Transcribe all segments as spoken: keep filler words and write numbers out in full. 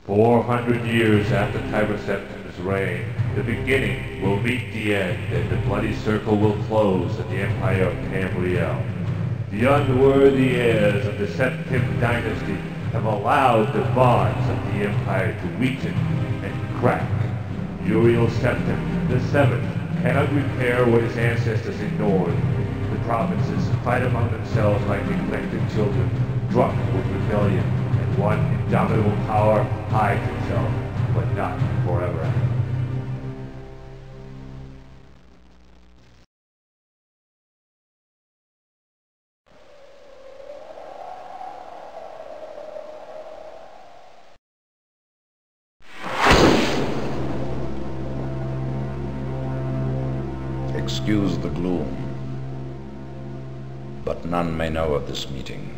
Four hundred years after Tiber Septim's reign, the beginning will meet the end, and the bloody circle will close at the empire of Tamriel. The unworthy heirs of the Septim dynasty have allowed the bonds of the empire to weaken and crack. Uriel Septim, the seventh, cannot repair what his ancestors ignored. The provinces fight among themselves like neglected children, drunk with rebellion, and one indomitable power hides itself, but not forever. Excuse the gloom, but none may know of this meeting.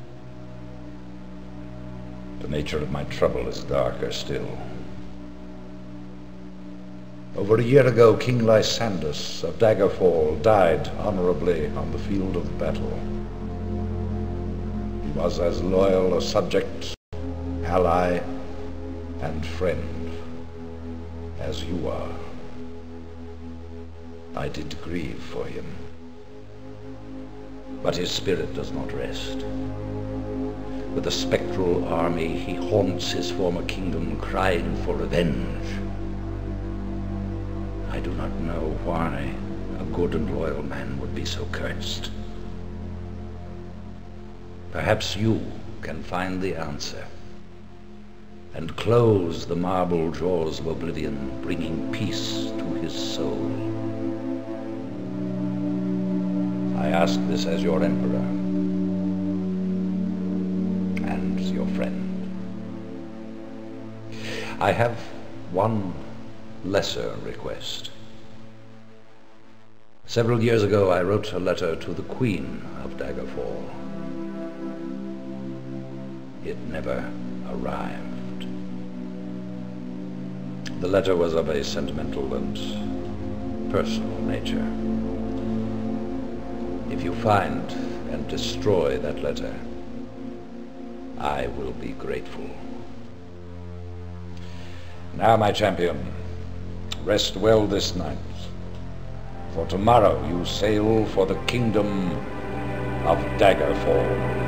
The nature of my trouble is darker still. Over a year ago, King Lysandus of Daggerfall died honorably on the field of battle. He was as loyal a subject, ally, and friend as you are. I did grieve for him, but his spirit does not rest. With a spectral army, he haunts his former kingdom, crying for revenge. I do not know why a good and loyal man would be so cursed. Perhaps you can find the answer and close the marble jaws of oblivion, bringing peace to his soul. I ask this as your emperor and your friend. I have one lesser request. Several years ago, I wrote a letter to the Queen of Daggerfall. It never arrived. The letter was of a sentimental and personal nature. If you find and destroy that letter, I will be grateful. Now, my champion, rest well this night, for tomorrow you sail for the kingdom of Daggerfall.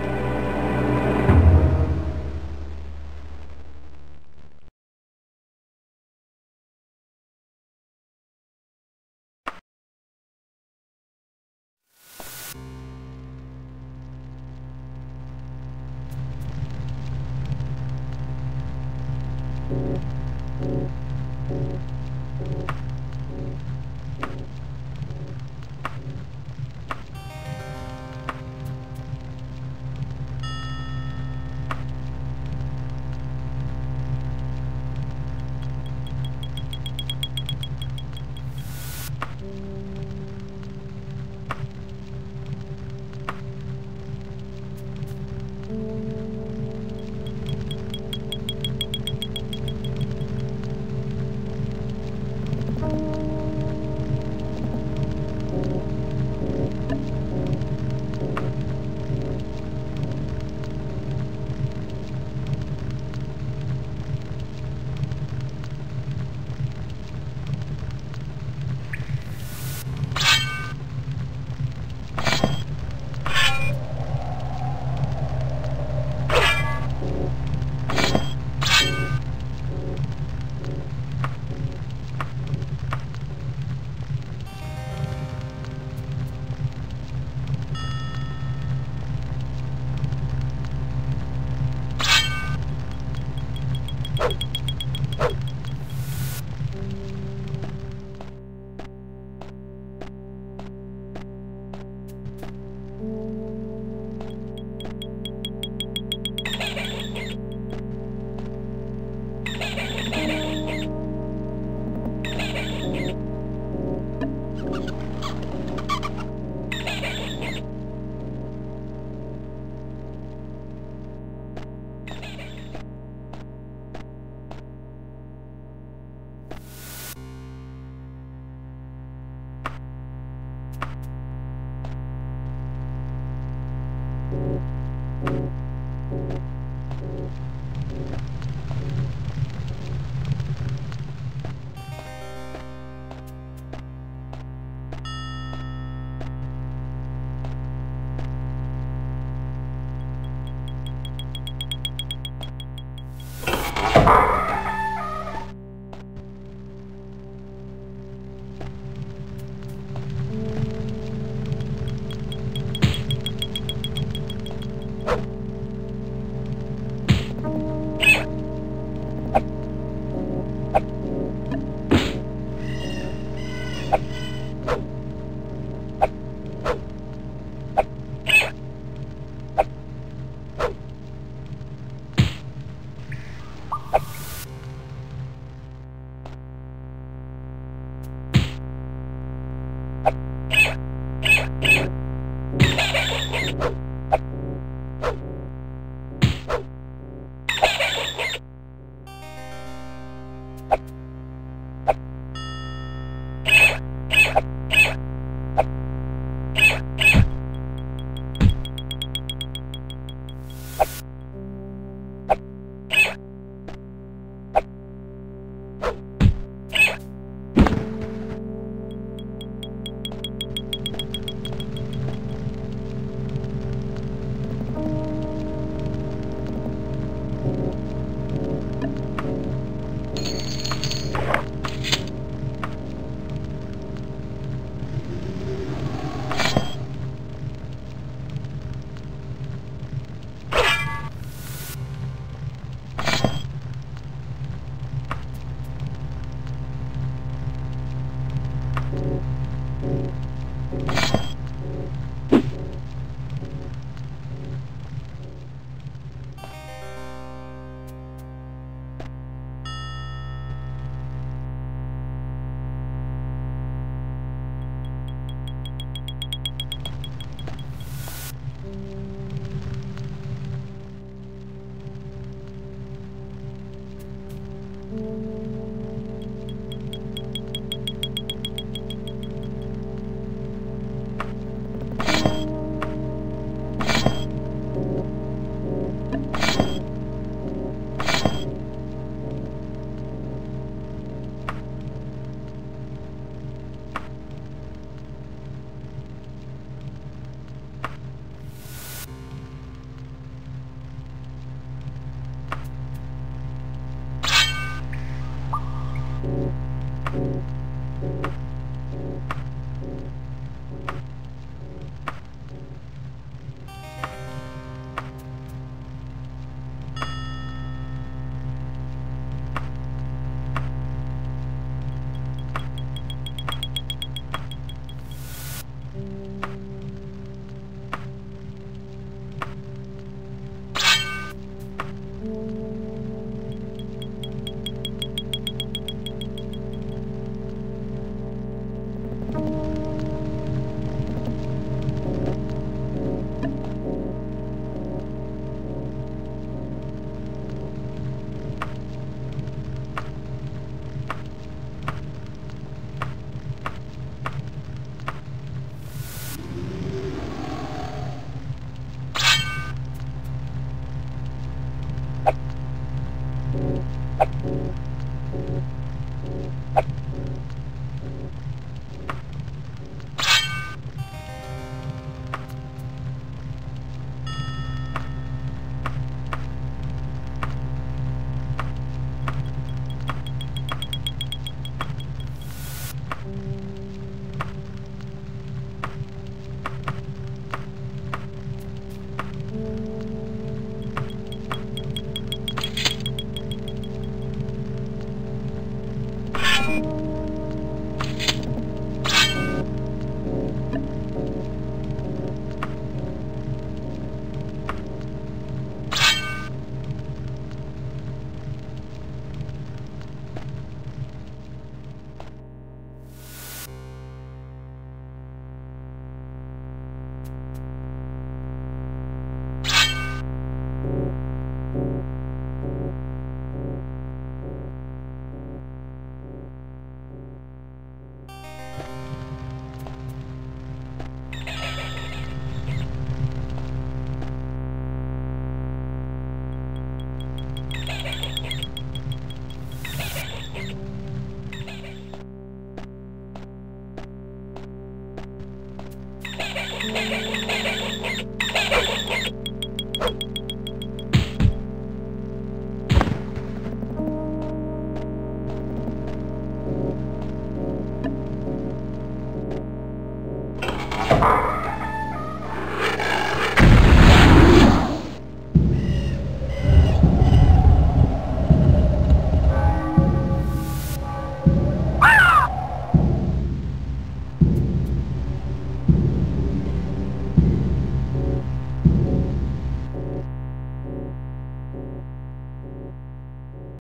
Thank you.